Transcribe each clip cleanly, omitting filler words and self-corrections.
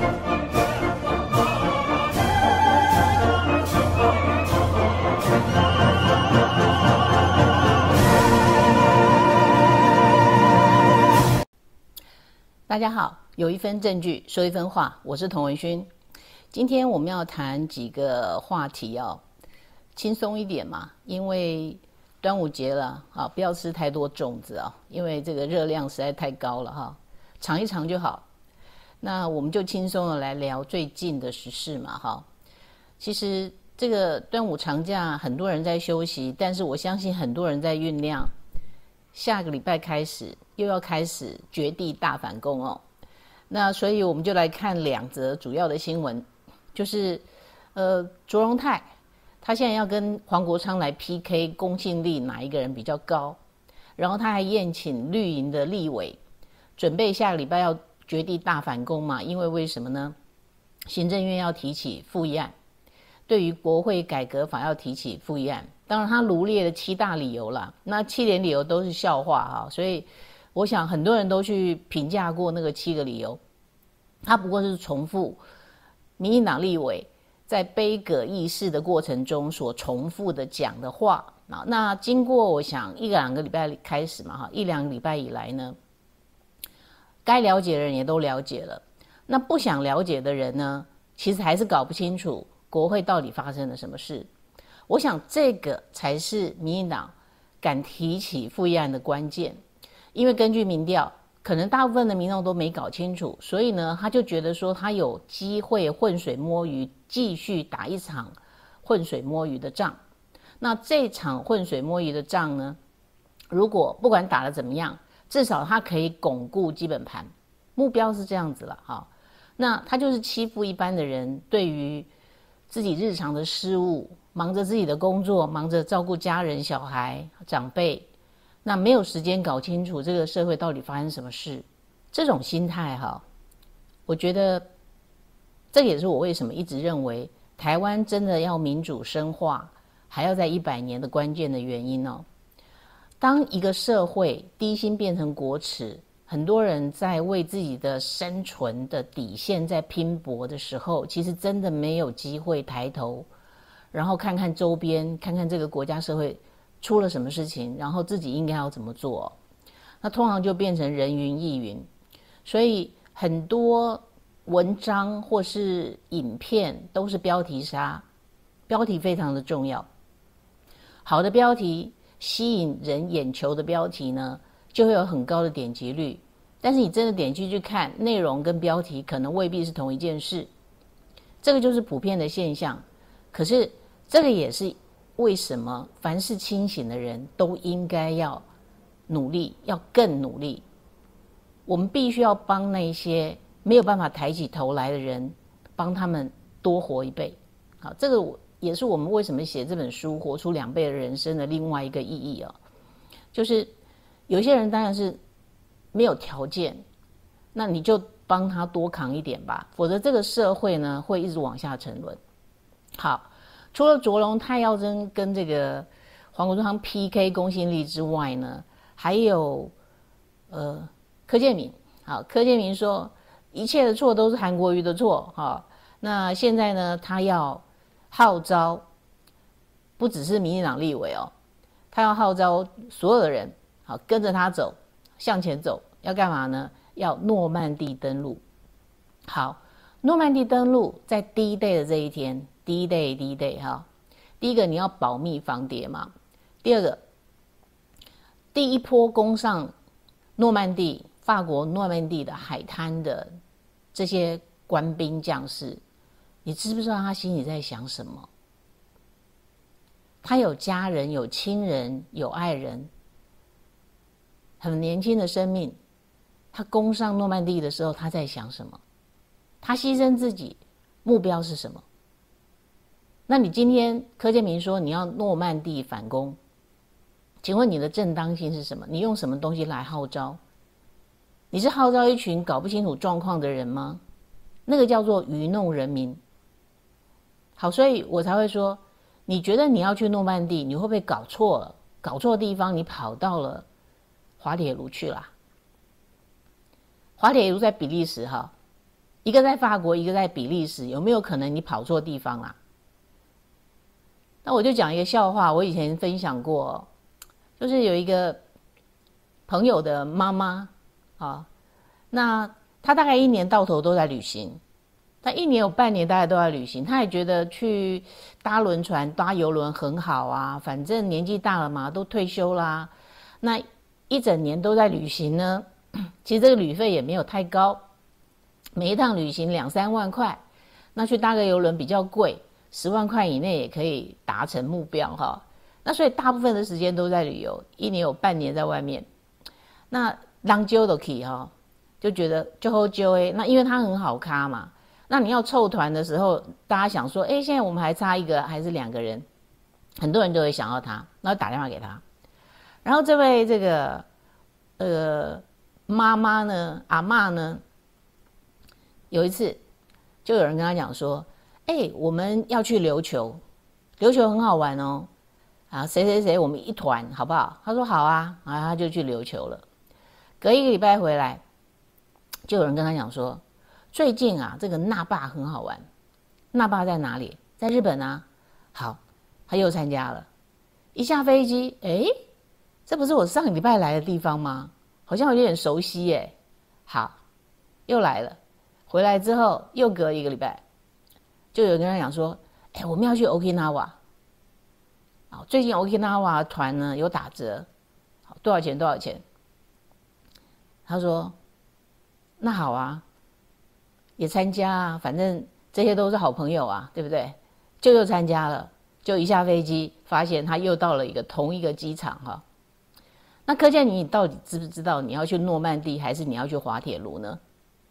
大家好，有一分证据说一分话，我是童文勋。今天我们要谈几个话题哦，轻松一点嘛，因为端午节了啊，不要吃太多粽子啊，因为这个热量实在太高了哈，尝一尝就好。那我们就轻松的来聊最近的时事嘛哈。其实这个端午长假很多人在休息，但是我相信很多人在酝酿，下个礼拜开始又要开始绝地大反攻哦。那所以我们就来看两则主要的新闻，就是卓荣泰他现在要跟黄国昌来 PK 公信力哪一个人比较高，然后他还宴请绿营的立委，准备下个礼拜要绝地大反攻嘛，因为为什么呢？行政院要提起复议案，对于国会改革法要提起复议案，当然他罗列了7大理由啦，那7点理由都是笑话哈，所以我想很多人都去评价过那个7个理由，他不过是重复民进党立委在杯葛议事的过程中所重复的讲的话。那经过我想1-2个礼拜开始嘛，1-2个礼拜以来呢，该了解的人也都了解了，那不想了解的人呢，其实还是搞不清楚国会到底发生了什么事。我想这个才是民进党敢提起复议案的关键，因为根据民调，可能大部分的民众都没搞清楚，所以呢，他就觉得说他有机会浑水摸鱼，继续打一场浑水摸鱼的仗。那这场浑水摸鱼的仗呢，如果不管打得怎么样，至少他可以巩固基本盘，目标是这样子了哈。那他就是欺负一般的人，对于自己日常的事务，忙着自己的工作，忙着照顾家人、小孩、长辈，那没有时间搞清楚这个社会到底发生什么事。这种心态哈，我觉得这也是我为什么一直认为台湾真的要民主深化，还要在100年的关键的原因哦。当一个社会低薪变成国耻，很多人在为自己的生存的底线在拼搏的时候，其实真的没有机会抬头，然后看看周边，看看这个国家社会出了什么事情，然后自己应该要怎么做。那通常就变成人云亦云，所以很多文章或是影片都是标题杀，标题非常的重要。好的标题，吸引人眼球的标题呢，就会有很高的点击率，但是你真的点进去看，内容跟标题可能未必是同一件事，这个就是普遍的现象。可是这个也是为什么凡是清醒的人都应该要努力，要更努力。我们必须要帮那些没有办法抬起头来的人，帮他们多活一倍。好，这个也是我们为什么写这本书《活出2倍的人生》的另外一个意义哦。就是有些人当然是没有条件，那你就帮他多扛一点吧，否则这个社会呢会一直往下沉沦。好，除了卓荣泰要跟这个黄国昌 PK 公信力之外呢，还有柯建铭。好，柯建铭说一切的错都是韩国瑜的错。好，那现在呢，他要号召不只是民进党立委哦，他要号召所有的人，好，跟着他走，向前走。要干嘛呢？要诺曼底登陆。好，诺曼底登陆在第一 day 的这一天，第一 day 哈。第一个你要保密防谍嘛，第二个，第一波攻上诺曼底，法国诺曼底的海滩的这些官兵将士，你知不知道他心里在想什么？他有家人，有亲人，有爱人，很年轻的生命，他攻上诺曼底的时候，他在想什么？他牺牲自己，目标是什么？那你今天柯建铭说你要诺曼底反攻，请问你的正当性是什么？你用什么东西来号召？你是号召一群搞不清楚状况的人吗？那个叫做愚弄人民。好，所以我才会说，你觉得你要去诺曼底，你会不会搞错了？搞错地方，你跑到了滑铁卢去啦。滑铁卢在比利时哈， 一个在法国，一个在比利时，有没有可能你跑错地方啦？那我就讲一个笑话，我以前分享过，就是有一个朋友的妈妈啊，那她大概1年到头都在旅行，她1年有半年大概都在旅行，她也觉得去搭轮船、搭邮轮很好啊，反正年纪大了嘛，都退休啦。那一整年都在旅行呢，其实这个旅费也没有太高，每一趟旅行2-3万块，那去搭个邮轮比较贵，10万块以内也可以达成目标哈。那所以大部分的时间都在旅游，1年有半年在外面。那当揪都可以哈，就觉得就好揪哎，那因为它很好咖嘛。那你要凑团的时候，大家想说，哎，现在我们还差1个还是2个人，很多人都会想要他，然后打电话给他。然后这位这个妈妈呢，阿嬷呢，有一次就有人跟他讲说，哎，我们要去琉球，琉球很好玩哦，啊，谁谁谁我们一团好不好？他说好啊，然后他就去琉球了。隔1个礼拜回来，就有人跟他讲说，最近啊，这个那霸很好玩。那霸在哪里？在日本啊。好，他又参加了。一下飞机，哎，这不是我上个礼拜来的地方吗？好像有点熟悉耶。好，又来了。回来之后又隔1个礼拜，就有人跟他讲说，哎，我们要去 Okinawa。最近 Okinawa 团呢有打折，好，多少钱？多少钱？他说，那好啊，也参加啊，反正这些都是好朋友啊，对不对？就又参加了，就一下飞机，发现他又到了同一个机场哈。那可见你到底知不知道你要去诺曼底还是你要去滑铁卢呢？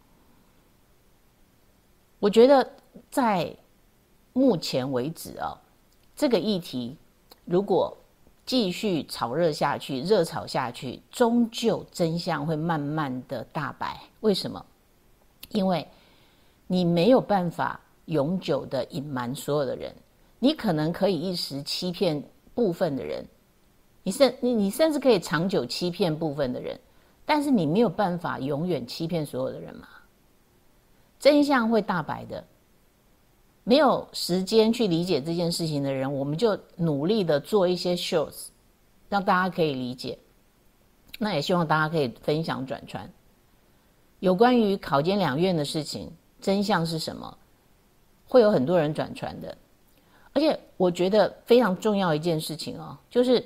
我觉得在目前为止啊，这个议题如果继续炒热下去，热炒下去，终究真相会慢慢的大白。为什么？因为你没有办法永久的隐瞒所有的人，你可能可以一时欺骗部分的人，你甚至可以长久欺骗部分的人，但是你没有办法永远欺骗所有的人嘛。真相会大白的。没有时间去理解这件事情的人，我们就努力的做一些 shows， 让大家可以理解。那也希望大家可以分享转传。有关于考监2院的事情，真相是什么？会有很多人转传的。而且我觉得非常重要一件事情哦，就是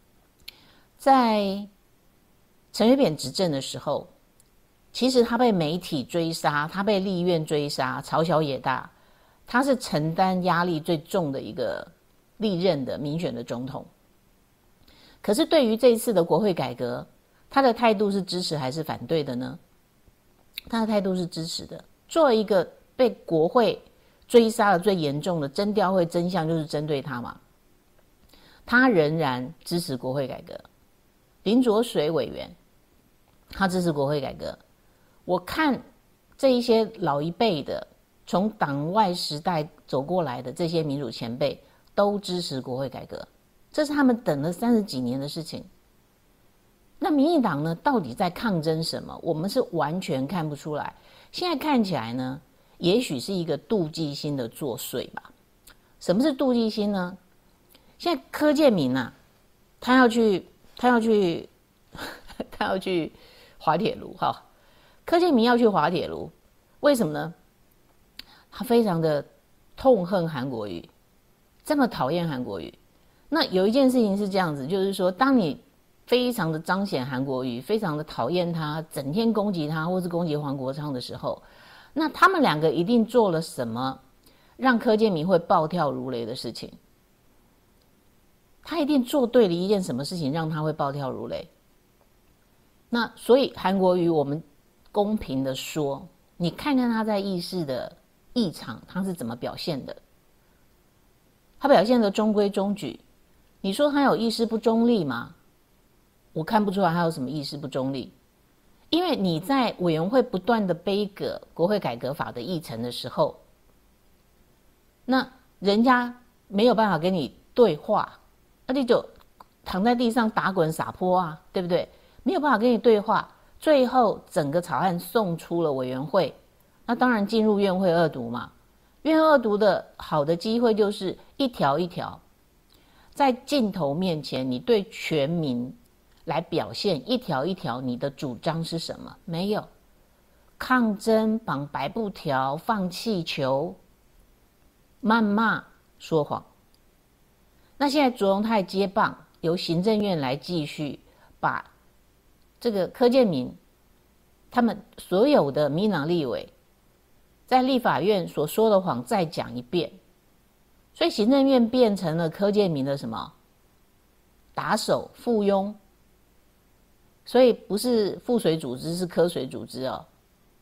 在陈水扁执政的时候，其实他被媒体追杀，他被立院追杀，朝小野大。他是承担压力最重的一个历任的民选的总统，可是对于这一次的国会改革，他的态度是支持还是反对的呢？他的态度是支持的。作为一个被国会追杀的最严重的侦调会真相就是针对他嘛，他仍然支持国会改革。林濁水委员他支持国会改革，我看这一些老一辈的从党外时代走过来的这些民主前辈都支持国会改革，这是他们等了30几年的事情。那民进党呢，到底在抗争什么？我们是完全看不出来。现在看起来呢，也许是一个妒忌心的作祟吧。什么是妒忌心呢？现在柯建铭啊，他要去滑铁卢哈。柯建铭要去滑铁卢，为什么呢？他非常的痛恨韩国瑜，这么讨厌韩国瑜。那有一件事情是这样子，就是说，当你非常的彰显韩国瑜，非常的讨厌他，整天攻击他，或是攻击黄国昌的时候，那他们2个一定做了什么让柯建铭会暴跳如雷的事情？他一定做对了一件什么事情让他会暴跳如雷？那所以韩国瑜，我们公平的说，你看看他在议事的议场他是怎么表现的？他表现得中规中矩。你说他有议事不中立吗？我看不出来他有什么议事不中立。因为你在委员会不断的杯葛国会改革法的议程的时候，那人家没有办法跟你对话，那你就躺在地上打滚撒泼啊，对不对？没有办法跟你对话，最后整个草案送出了委员会， 那当然进入院会二读嘛。院会二读的好的机会就是一条一条，在镜头面前，你对全民来表现一条一条你的主张是什么？没有抗争、绑白布条、放气球、谩骂、说谎。那现在卓荣泰接棒，由行政院来继续把这个柯建铭他们所有的民进党立委在立法院所说的谎再讲一遍，所以行政院变成了柯建铭的什么打手、附庸，所以不是附水组织，是科水组织哦。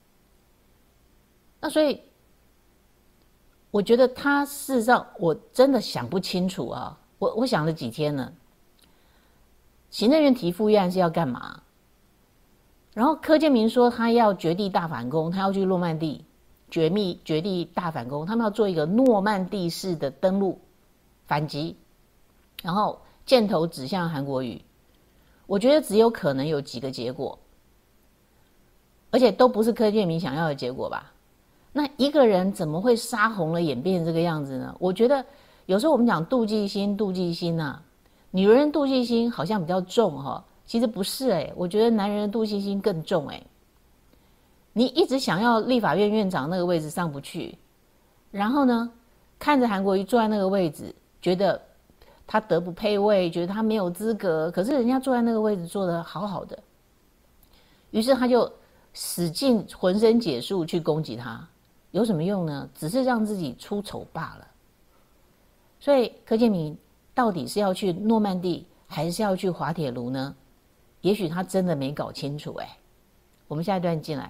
那所以我觉得他事实上我真的想不清楚啊。我想了几天呢，行政院提复议案是要干嘛？然后柯建铭说他要绝地大反攻，他要去诺曼底绝地大反攻，他们要做一个诺曼底式的登陆反击，然后箭头指向韩国瑜。我觉得只有可能有几个结果，而且都不是柯建铭想要的结果吧。那一个人怎么会杀红了眼变成这个样子呢？我觉得有时候我们讲妒忌心啊，女人妒忌心好像比较重哈，其实不是我觉得男人的妒忌心更重你一直想要立法院院长那个位置上不去，然后呢，看着韩国瑜坐在那个位置，觉得他德不配位，觉得他没有资格，可是人家坐在那个位置坐得好好的，于是他就使尽浑身解数去攻击他，有什么用呢？只是让自己出丑罢了。所以柯建铭到底是要去诺曼底还是要去滑铁卢呢？也许他真的没搞清楚我们下一段进来。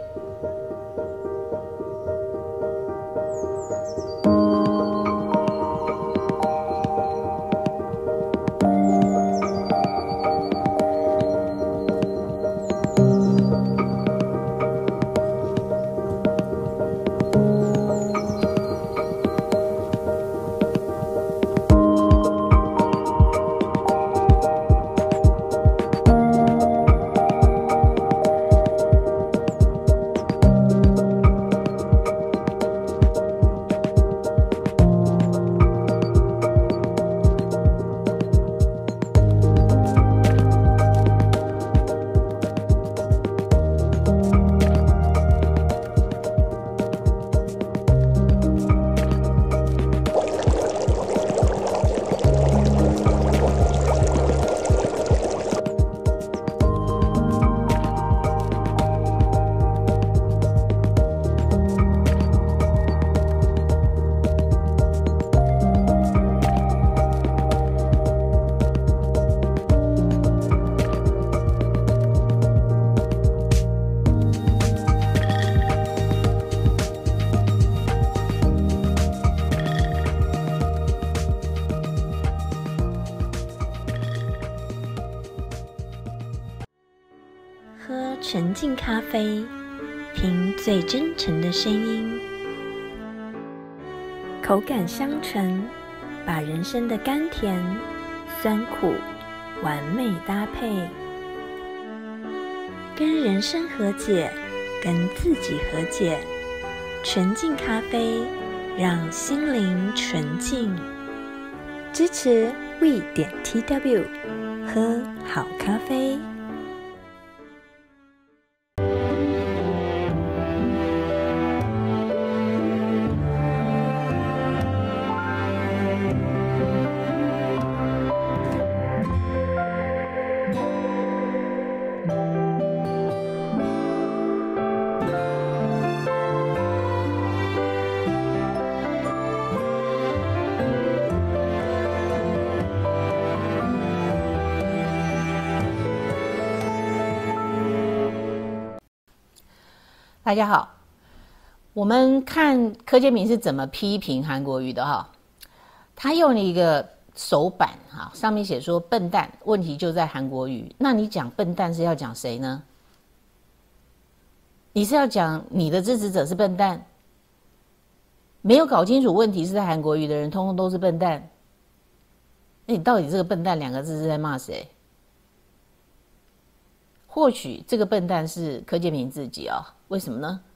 喝纯净咖啡，听最真诚的声音，口感香醇，把人生的甘甜、酸苦完美搭配，跟人生和解，跟自己和解。纯净咖啡，让心灵纯净。支持 we.tw， 喝好咖啡。 大家好，我们看柯建铭是怎么批评韩国瑜的哈。他用了一个手板哈，上面写说笨蛋，问题就在韩国瑜。那你讲笨蛋是要讲谁呢？你是要讲你的支持者是笨蛋？没有搞清楚问题是在韩国瑜的人，通通都是笨蛋。那你到底这个笨蛋两个字是在骂谁？或许这个笨蛋是柯建铭自己为什么呢？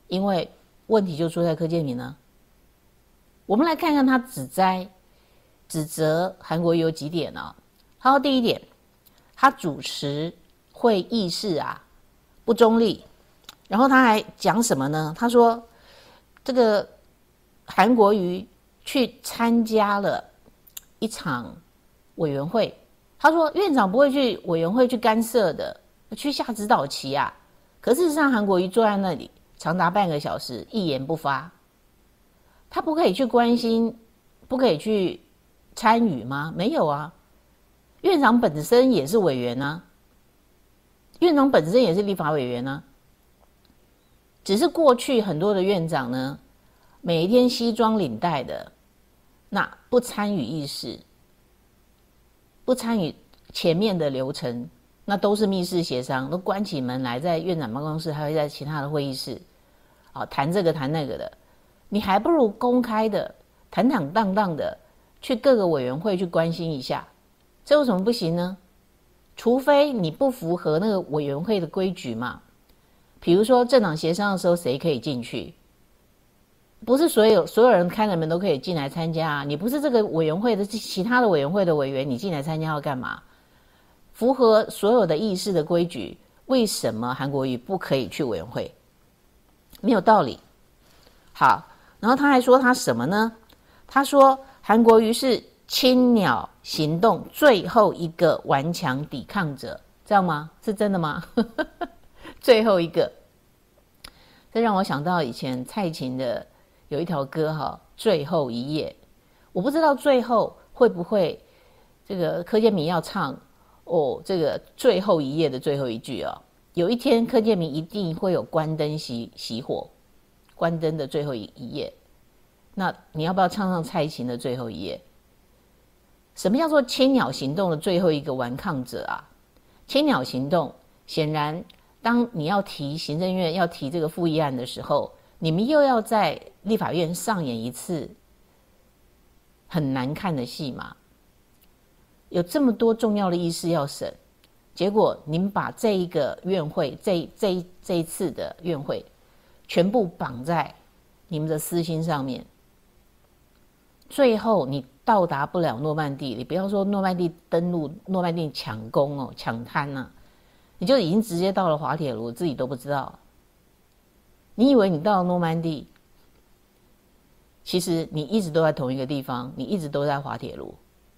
因为问题就出在柯建铭呢。我们来看看他指责韩国瑜有几点啊。他说第一点，他主持会议室不中立，然后他还讲什么呢？他说这个韩国瑜去参加了一场委员会，他说院长不会去委员会去干涉的，去下指导棋可事实上韩国瑜坐在那里长达半个小时一言不发，他不可以去关心，不可以去参与吗？没有院长本身也是委员院长本身也是立法委员只是过去很多的院长呢，每一天西装领带的，那不参与议事，不参与前面的流程，那都是密室协商，都关起门来，在院长办公室，还会在其他的会议室谈这个谈那个的。你还不如公开的坦坦荡荡的去各个委员会去关心一下，这为什么不行呢？除非你不符合那个委员会的规矩嘛。比如说政党协商的时候谁可以进去，不是所有人开了门都可以进来参加你不是这个委员会的其他的委员会的委员，你进来参加要干嘛？符合所有的议事的规矩，为什么韩国瑜不可以去委员会？没有道理。好，然后他还说他什么呢？他说韩国瑜是青鸟行动最后一个顽强抵抗者，这样吗？是真的吗？最后一个，这让我想到以前蔡琴的有一条歌最后一页。我不知道最后会不会这个柯建铭要唱这个最后一页的最后一句有一天柯建铭一定会有关灯熄火，关灯的最后一页。那你要不要唱蔡琴的最后一页？什么叫做青鸟行动的最后一个顽抗者青鸟行动显然，当你要提行政院要提这个复议案的时候，你们又要在立法院上演一次很难看的戏嘛。有这么多重要的议事要审，结果你们把这一个院会这一次的院会全部绑在你们的私心上面，最后你到达不了诺曼底，你不要说诺曼底登陆，诺曼底抢攻抢滩你就已经直接到了滑铁卢，自己都不知道。你以为你到了诺曼底，其实你一直都在同一个地方，你一直都在滑铁卢。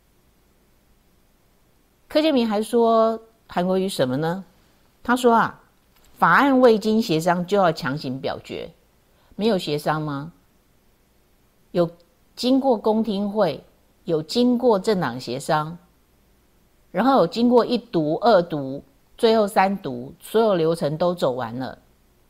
柯建铭还说韩国瑜什么呢？他说法案未经协商就要强行表决，没有协商吗？有经过公听会，有经过政党协商，然后有经过1读、2读，最后3读，所有流程都走完了。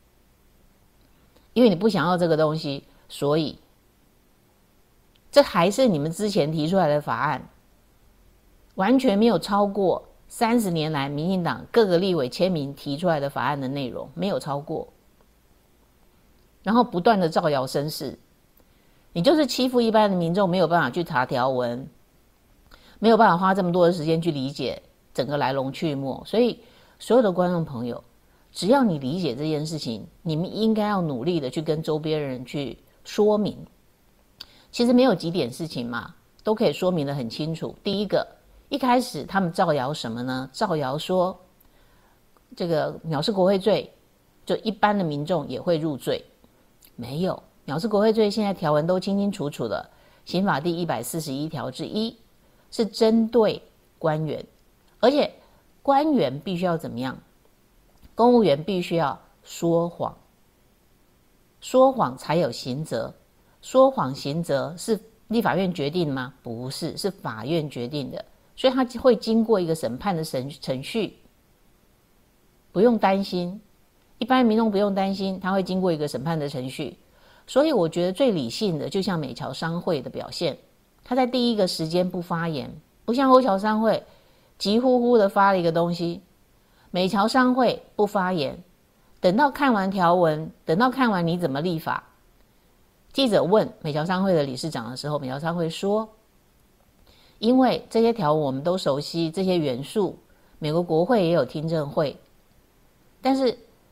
因为你不想要这个东西，所以这还是你们之前提出来的法案，完全没有超过30年来民进党各个立委签名提出来的法案的内容，没有超过。然后不断的造谣生事，你就是欺负一般的民众，没有办法去查条文，没有办法花这么多的时间去理解整个来龙去脉。所以所有的观众朋友，只要你理解这件事情，你们应该要努力的去跟周边人去说明。其实没有几点事情嘛，都可以说明得很清楚。第一个，一开始他们造谣什么呢？造谣说这个藐视国会罪，就一般的民众也会入罪。没有，藐视国会罪现在条文都清清楚楚的，刑法第141条之一是针对官员，而且官员必须要怎么样？公务员必须要说谎，说谎才有刑责。说谎刑责是立法院决定的吗？不是，是法院决定的，所以他会经过一个审判的程序，不用担心，一般民众不用担心，他会经过一个审判的程序。所以我觉得最理性的，就像美侨商会的表现，他在第一个时间不发言，不像欧侨商会急呼呼的发了一个东西，美侨商会不发言，等到看完条文，等到看完你怎么立法，记者问美侨商会的理事长的时候，美侨商会说，因为这些条文我们都熟悉，这些元素美国国会也有听证会，但是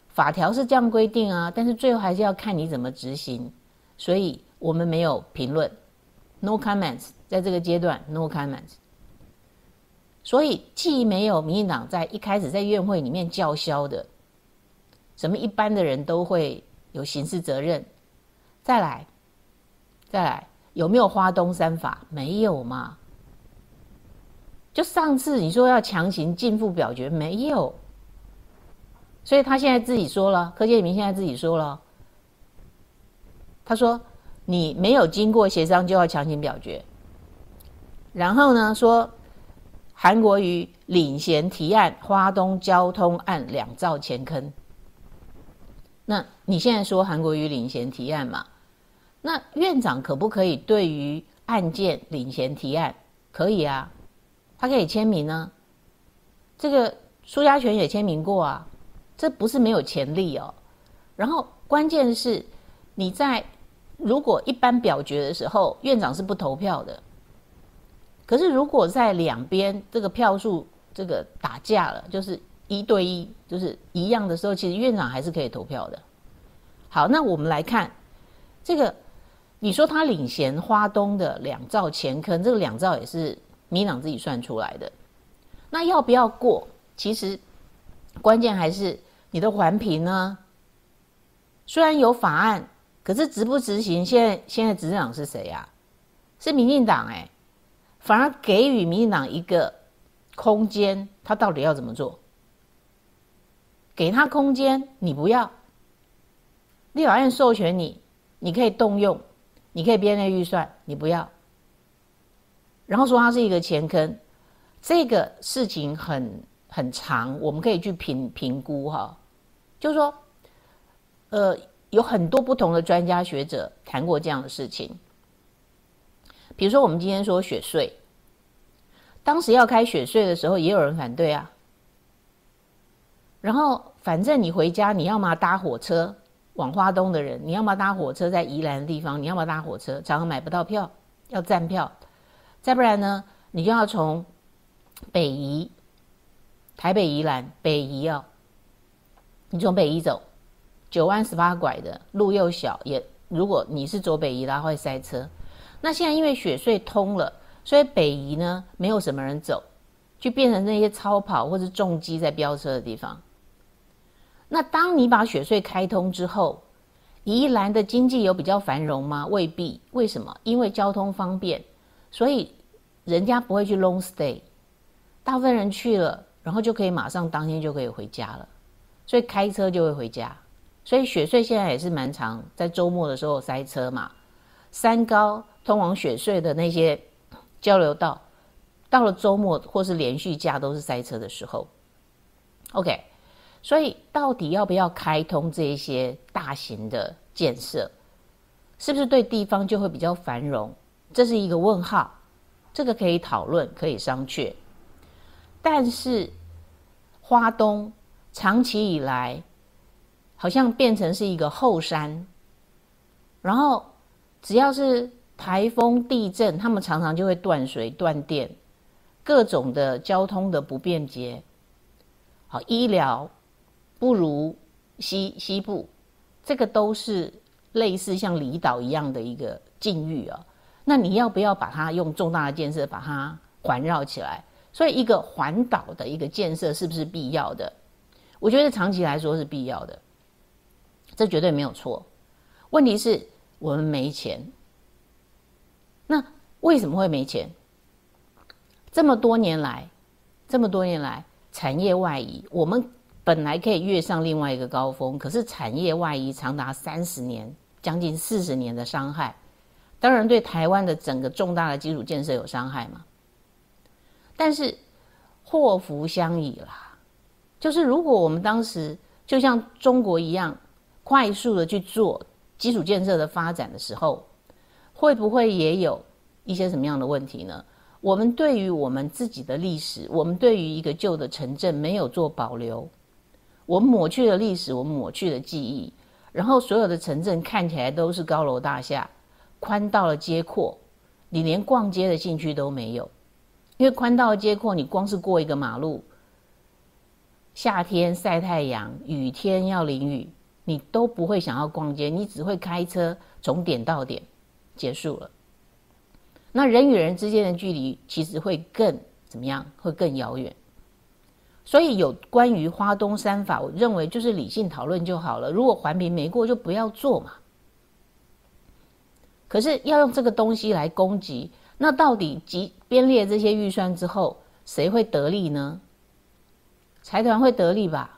法条是这样规定啊，但是最后还是要看你怎么执行，所以我们没有评论 ，no comments， 在这个阶段 no comments。所以既没有民进党在一开始在院会里面叫嚣的，什么一般的人都会有刑事责任，再来有没有花东三法？没有嘛。就上次你说要强行逕付表决，没有。所以他现在自己说了，柯建铭现在自己说了，他说你没有经过协商就要强行表决，然后呢说韩国瑜领衔提案花东交通案2兆前坑。那你现在说韩国瑜领衔提案嘛？那院长可不可以对于案件领衔提案？可以啊，他可以签名啊。这个苏家全也签名过啊，这不是没有潜力哦。然后关键是你在如果一般表决的时候，院长是不投票的。可是如果在两边这个票数这个打架了，就是1对1，就是一样的时候，其实院长还是可以投票的。好，那我们来看这个，你说他领衔花东的2兆前坑，这个2兆也是民进党自己算出来的。那要不要过？其实关键还是你的环评呢。虽然有法案，可是执不执行？现在执政党是谁啊？是民进党哎。反而给予民进党一个空间，他到底要怎么做？给他空间，你不要。立法院授权你可以动用，你可以编列预算，你不要。然后说它是一个前坑，这个事情很长，我们可以去评估哈。就是说，有很多不同的专家学者谈过这样的事情。比如说我们今天说雪隧，当时要开雪隧的时候也有人反对啊。然后反正你回家，你要么搭火车往花东的人，你要么搭火车在宜兰的地方，你要么搭火车，常常买不到票，要站票。再不然呢，你就要从北宜，台北宜兰北宜啊，你从北宜走，9弯18拐的路又小，也如果你是走北宜的话会塞车。那现在因为雪隧通了，所以北宜呢没有什么人走，就变成那些超跑或是重机在飙车的地方。那当你把雪隧开通之后，宜兰的经济有比较繁荣吗？未必。为什么？因为交通方便，所以人家不会去 long stay， 大部分人去了，然后就可以马上当天就可以回家了，所以开车就会回家。所以雪隧现在也是蛮长，在周末的时候塞车嘛。三高通往雪隧的那些交流道，到了周末或是连续假都是塞车的时候。OK， 所以到底要不要开通这些大型的建设，是不是对地方就会比较繁荣？这是一个问号，这个可以讨论，可以商榷。但是花东长期以来好像变成是一个后山，然后只要是台风地震，他们常常就会断水断电，各种的交通的不便捷。好，医疗不如西部，这个都是类似像离岛一样的一个境遇啊。那你要不要把它用重大的建设把它环绕起来？所以一个环岛的一个建设是不是必要的？我觉得长期来说是必要的，这绝对没有错。问题是我们没钱。那为什么会没钱？这么多年来产业外移，我们本来可以跃上另外一个高峰，可是产业外移长达30年，将近40年的伤害，当然对台湾的整个重大的基础建设有伤害嘛。但是祸福相倚啦，就是如果我们当时就像中国一样快速的去做基础建设的发展的时候，会不会也有一些什么样的问题呢？我们对于我们自己的历史，我们对于一个旧的城镇没有做保留，我们抹去了历史，我们抹去了记忆，然后所有的城镇看起来都是高楼大厦，宽到了街廓，你连逛街的兴趣都没有。因为宽到了街廓，你光是过一个马路， 夏天晒太阳，雨天要淋雨，你都不会想要逛街，你只会开车从点到点，结束了。那人与人之间的距离其实会更怎么样？会更遥远。所以有关于花东三法，我认为就是理性讨论就好了。如果环评没过，就不要做嘛。可是要用这个东西来攻击，那到底编列这些预算之后，谁会得利呢？财团会得利吧？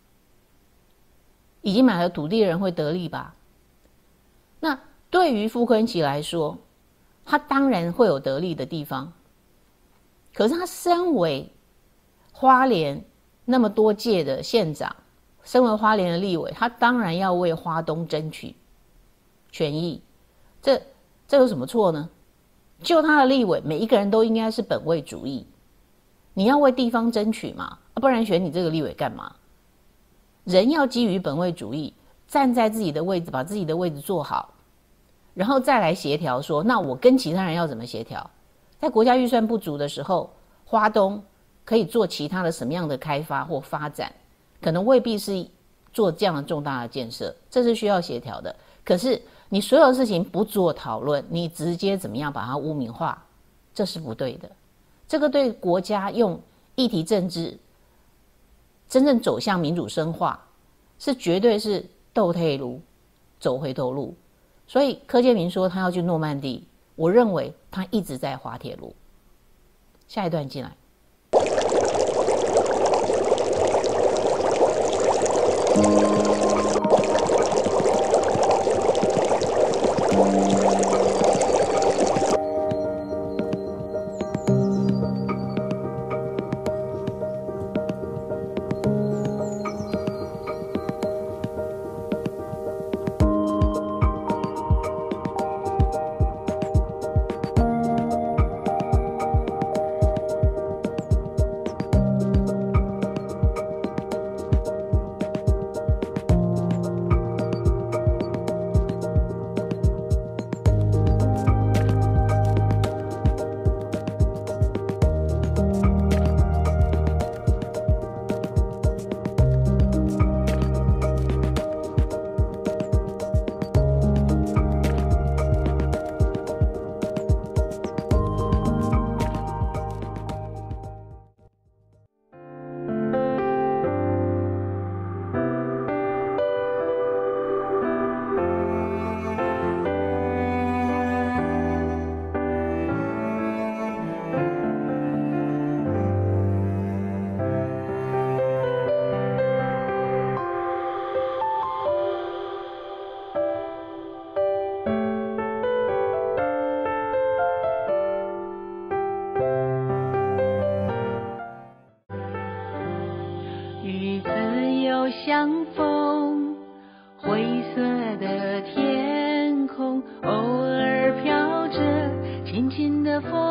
已经买了土地的人会得利吧？那对于傅昆萁来说，他当然会有得利的地方。可是他身为花莲那么多届的县长，身为花莲的立委，他当然要为花东争取权益。这有什么错呢？就他的立委，每一个人都应该是本位主义。你要为地方争取嘛，不然选你这个立委干嘛？人要基于本位主义，站在自己的位置，把自己的位置做好，然后再来协调说，那我跟其他人要怎么协调？在国家预算不足的时候，花东可以做其他的什么样的开发或发展？可能未必是做这样的重大的建设，这是需要协调的。可是你所有事情不做讨论，你直接怎么样把它污名化，这是不对的。这个对国家用议题政治真正走向民主深化，是绝对是倒退路，走回头路。所以柯建铭说他要去诺曼底，我认为他一直在滑铁卢。下一段进来。 相逢，灰色的天空，偶尔飘着轻轻的风，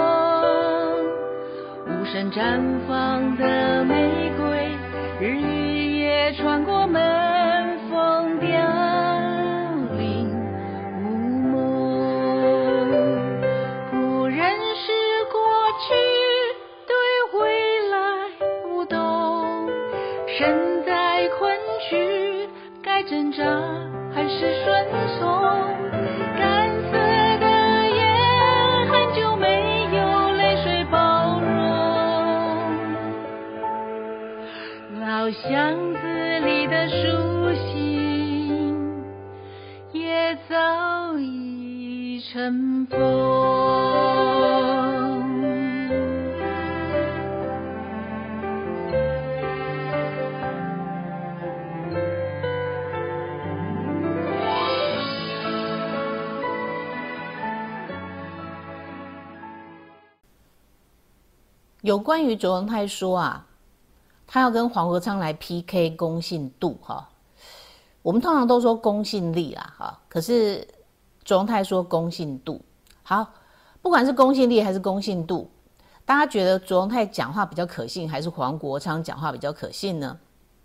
无声绽放的玫瑰，日与夜穿过门缝，凋零无梦。不认识过去，对未来不懂，身在困局，该挣扎还是顺从？干涩的眼，很久没有泪水包容。老巷子里的书信，也早已尘封。 有关于卓荣泰说啊，他要跟黄国昌来 PK 公信度哈，我们通常都说公信力啦哈，可是卓荣泰说公信度。好，不管是公信力还是公信度，大家觉得卓荣泰讲话比较可信，还是黄国昌讲话比较可信呢？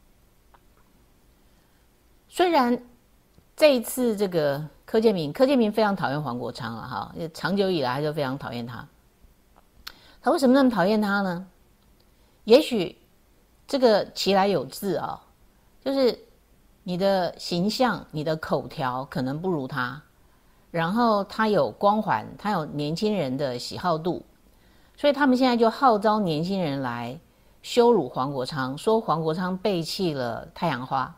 虽然这一次这个柯建铭非常讨厌黄国昌了哈，长久以来他就非常讨厌他。他为什么那么讨厌他呢？也许这个其来有自啊，就是你的形象、你的口条可能不如他，然后他有光环，他有年轻人的喜好度，所以他们现在就号召年轻人来羞辱黄国昌，说黄国昌背弃了太阳花。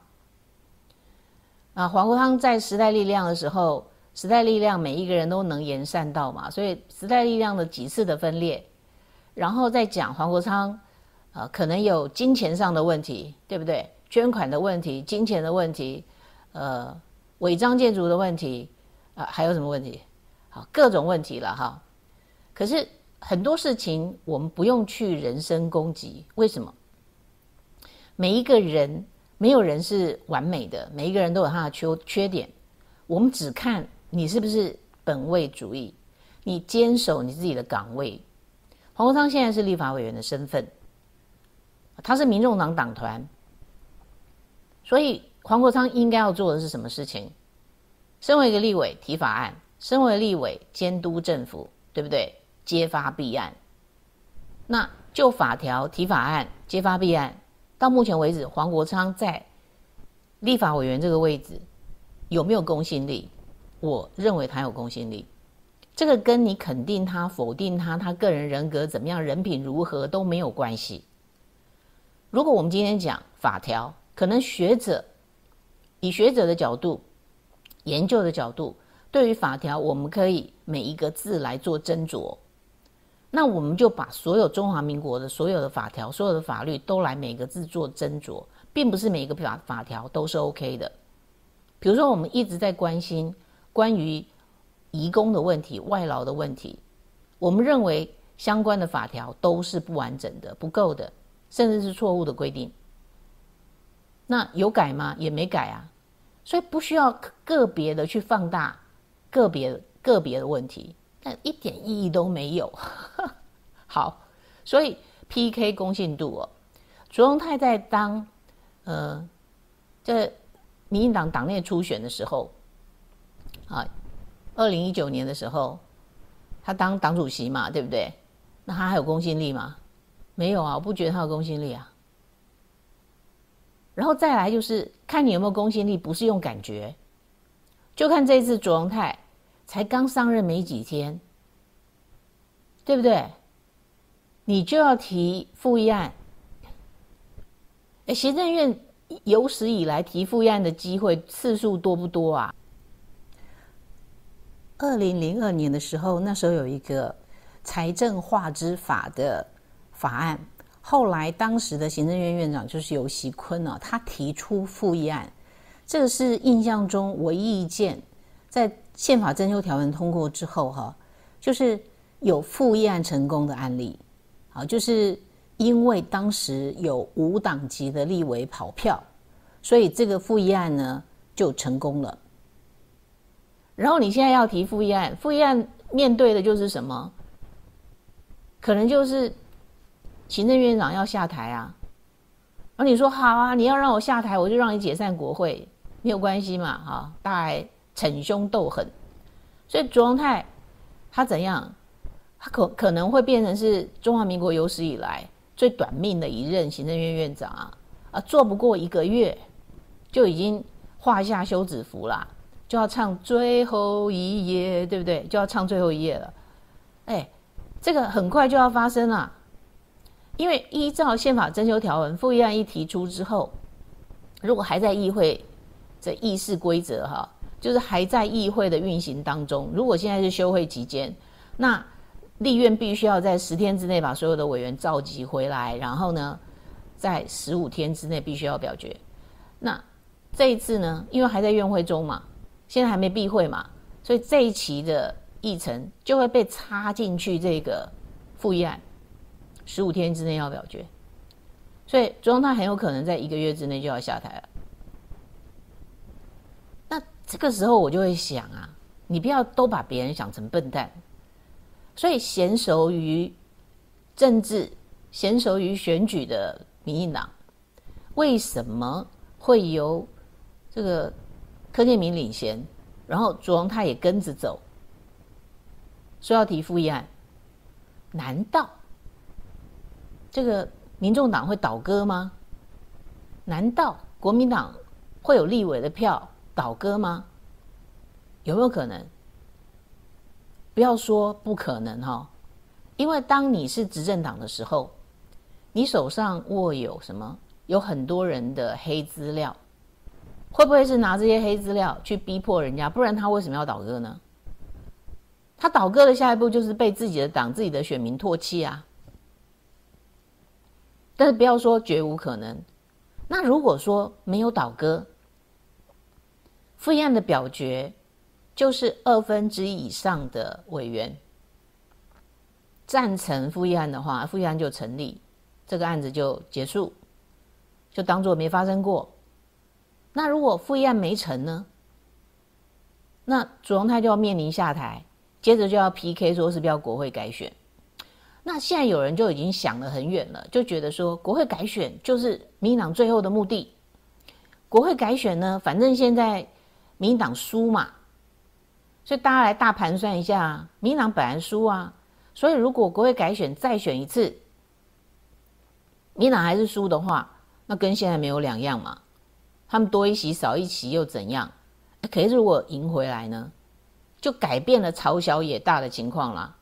黄国昌在时代力量的时候，时代力量每一个人都能言善道嘛，所以时代力量的几次的分裂，然后再讲黄国昌可能有金钱上的问题，对不对？捐款的问题，金钱的问题，违章建筑的问题，还有什么问题？好，各种问题了哈。可是很多事情我们不用去人身攻击，为什么？每一个人，没有人是完美的，每一个人都有他的缺点。我们只看你是不是本位主义，你坚守你自己的岗位。黄国昌现在是立法委员的身份，他是民众党党团，所以黄国昌应该要做的是什么事情？身为一个立委提法案，身为立委监督政府，对不对？揭发弊案。那就法条提法案揭发弊案，到目前为止黄国昌在立法委员这个位置有没有公信力？我认为他有公信力，这个跟你肯定他否定他，他个人人格怎么样，人品如何都没有关系。如果我们今天讲法条，可能学者以学者的角度，研究的角度，对于法条我们可以每一个字来做斟酌，那我们就把所有中华民国的所有的法条，所有的法律都来每个字做斟酌，并不是每一个法条都是 OK 的。比如说我们一直在关心关于移工的问题，外劳的问题，我们认为相关的法条都是不完整的，不够的，甚至是错误的规定。那有改吗？也没改啊。所以不需要个别的去放大个别的问题，但一点意义都没有。好，所以 PK 公信度哦，卓荣泰在当这民进党党内初选的时候啊，2019年的时候，他当党主席嘛，对不对？那他还有公信力吗？没有啊，我不觉得他有公信力啊。然后再来就是看你有没有公信力，不是用感觉，就看这一次卓荣泰才刚上任没几天，对不对？你就要提复议案，行政院有史以来提复议案的机会次数多不多啊？2002年的时候，那时候有一个财政划支法的法案，后来当时的行政院院长就是游锡堃啊，他提出复议案，这个是印象中唯一一件在宪法增修条文通过之后就是有复议案成功的案例。好，就是因为当时有无党籍的立委跑票，所以这个复议案呢就成功了。然后你现在要提复议案，复议案面对的就是什么？可能就是行政院长要下台啊。然后你说好啊，你要让我下台，我就让你解散国会，没有关系嘛，大家逞凶斗狠。所以卓荣泰他怎样？他可能会变成是中华民国有史以来最短命的一任行政院院长做不过1个月就已经画下休止符啦，就要唱最后一页，对不对？就要唱最后一页了。这个很快就要发生了，因为依照宪法增修条文，复议案一提出之后，如果还在议会这议事规则就是还在议会的运行当中，如果现在是休会期间，那立院必须要在10天之内把所有的委员召集回来，然后呢在15天之内必须要表决。那这一次呢，因为还在院会中嘛，现在还没闭会嘛，所以这一期的议程就会被插进去这个复议案，15天之内要表决，所以卓荣泰很有可能在1个月之内就要下台了。那这个时候我就会想你不要都把别人想成笨蛋。所以娴熟于政治、娴熟于选举的民进党，为什么会由这个柯建铭领衔，然后卓荣泰也跟着走，说要提复议案？难道这个民众党会倒戈吗？ 难道国民党会有立委的票倒戈吗？有没有可能？不要说不可能哈，因为当你是执政党的时候，你手上握有什么？有很多人的黑资料，会不会是拿这些黑资料去逼迫人家？不然他为什么要倒戈呢？他倒戈的下一步就是被自己的党、自己的选民唾弃啊。但是不要说绝无可能。那如果说没有倒戈，复议案的表决就是1/2以上的委员赞成复议案的话，复议案就成立，这个案子就结束，就当作没发生过。那如果复议案没成呢？那祖荣泰就要面临下台，接着就要 PK 说是不是要国会改选。那现在有人就已经想得很远了，就觉得说国会改选就是民进党最后的目的。国会改选呢，反正现在民进党输嘛，所以大家来大盘算一下，民进党本来输啊，所以如果国会改选再选一次，民进党还是输的话，那跟现在没有两样嘛。他们多一席少一席又怎样？可是如果赢回来呢，就改变了朝小野大的情况啦。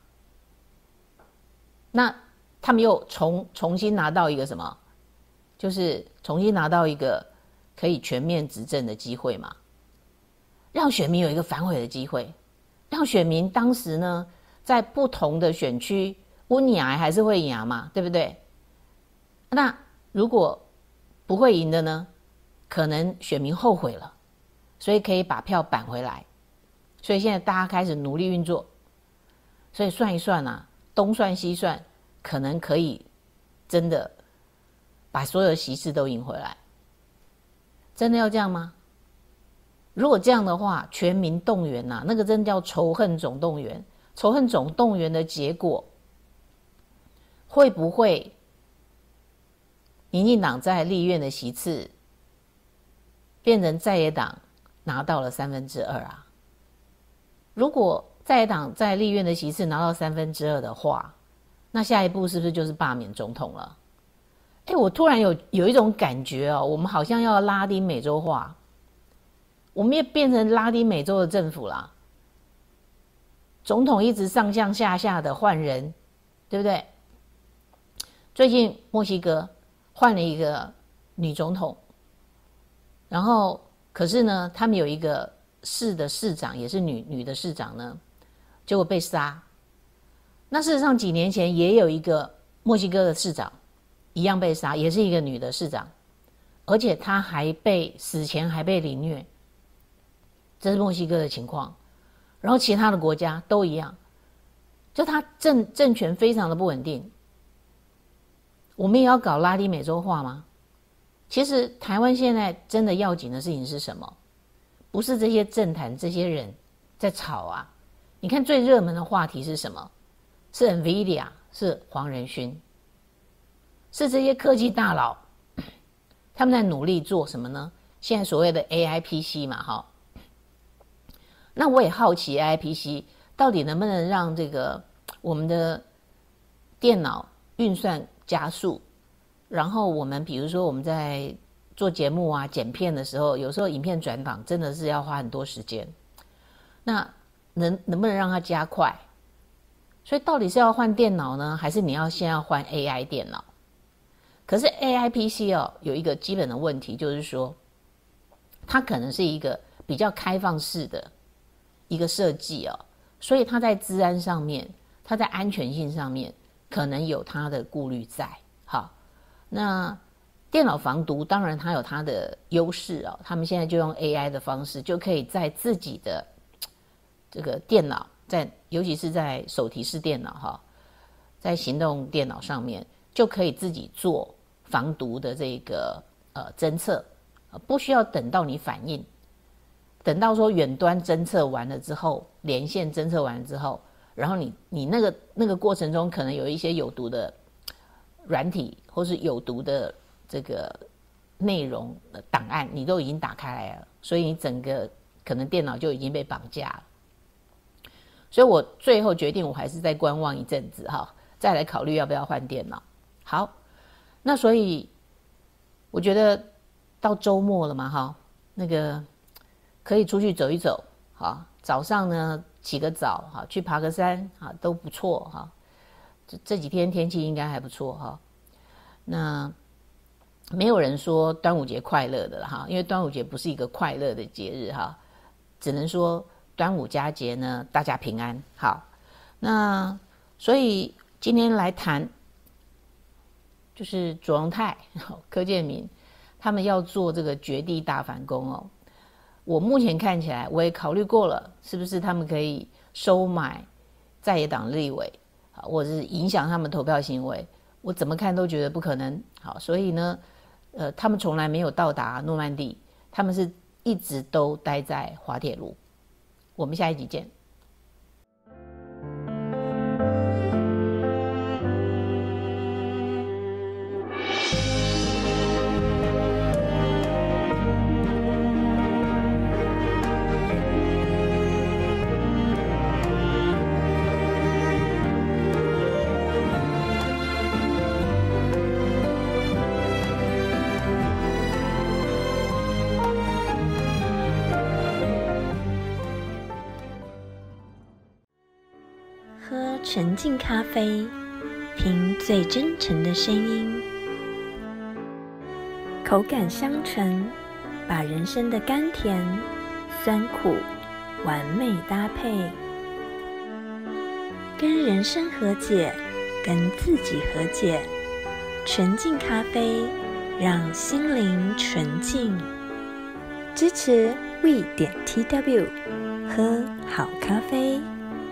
那他们又重新拿到一个什么？就是重新拿到一个可以全面执政的机会嘛，让选民有一个反悔的机会，让选民当时呢，在不同的选区温牙还是会牙嘛，对不对？那如果不会赢的呢，可能选民后悔了，所以可以把票扳回来。所以现在大家开始努力运作，所以算一算啊，东算西算，可能可以真的把所有的席次都赢回来。真的要这样吗？如果这样的话，全民动员啊，那个真叫仇恨总动员。仇恨总动员的结果，会不会民进党在立院的席次变成在野党拿到了2/3啊？如果在野党在立院的席次拿到2/3的话，那下一步是不是就是罢免总统了？我突然有一种感觉哦，我们好像要拉丁美洲化，我们也变成拉丁美洲的政府啦。总统一直上上下下的换人，对不对？最近墨西哥换了一个女总统，然后可是呢，他们有一个市的市长也是女的市长呢，结果被杀。那事实上几年前也有一个墨西哥的市长一样被杀，也是一个女的市长，而且她还死前还被凌虐，这是墨西哥的情况。然后其他的国家都一样，就他政权非常的不稳定。我们也要搞拉丁美洲化吗？其实台湾现在真的要紧的事情是什么？不是这些政坛这些人在吵啊。你看最热门的话题是什么？是 NVIDIA， 是黄仁勋，是这些科技大佬，他们在努力做什么呢？现在所谓的 AIPC 嘛，哈。那我也好奇 AIPC 到底能不能让这个我们的电脑运算加速，然后我们比如说我们在做节目啊剪片的时候，有时候影片转档真的是要花很多时间，那能不能让它加快？所以到底是要换电脑呢，还是你先要换 AI 电脑？可是 AIPC 有一个基本的问题，就是说它可能是一个比较开放式的一个设计所以它在资安上面，它在安全性上面可能有它的顾虑在。好，那电脑防毒当然它有它的优势他们现在就用 AI 的方式，就可以在自己的这个电脑，尤其是在手提式电脑在行动电脑上面就可以自己做防毒的这个侦测，不需要等到你反应。等到说远端侦测完了之后，连线侦测完了之后，然后你那个过程中可能有一些有毒的软体或是有毒的这个内容档案，你都已经打开来了，所以你整个可能电脑就已经被绑架了。所以我最后决定我还是再观望一阵子再来考虑要不要换电脑。好，那所以我觉得到周末了嘛哈，那个可以出去走一走，好，早上呢起个早哈，去爬个山啊都不错哈。这几天天气应该还不错哈。那没有人说端午节快乐的了哈，因为端午节不是一个快乐的节日哈，只能说端午佳节呢大家平安。好，那所以今天来谈，就是卓荣泰、柯建铭他们要做这个绝地大反攻哦。我目前看起来，我也考虑过了，是不是他们可以收买在野党立委，或者是影响他们投票行为？我怎么看都觉得不可能。好，所以呢，他们从来没有到达诺曼底，他们是一直都待在滑铁卢。我们下一集见。 喝纯净咖啡，听最真诚的声音，口感香醇，把人生的甘甜、酸苦完美搭配，跟人生和解，跟自己和解。纯净咖啡，让心灵纯净。支持 we.tw， 喝好咖啡。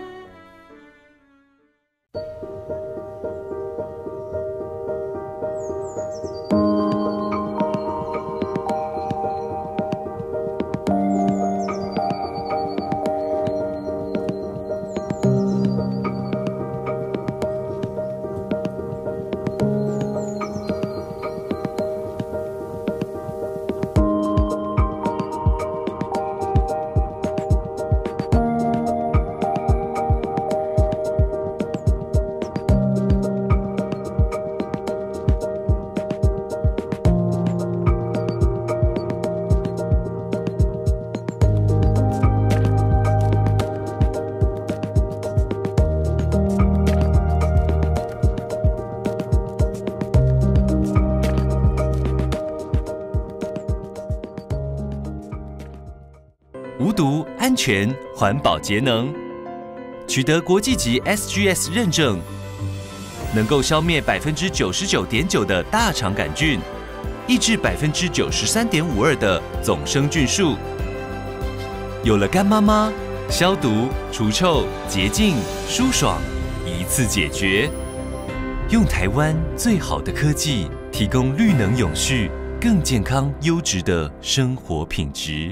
无毒、安全、环保、节能，取得国际级 SGS 认证，能够消灭99.9%的大肠杆菌，抑制93.52%的总生菌数。有了干妈妈，消毒、除臭、洁净、舒爽，一次解决。用台湾最好的科技，提供绿能永续、更健康、优质的生活品质。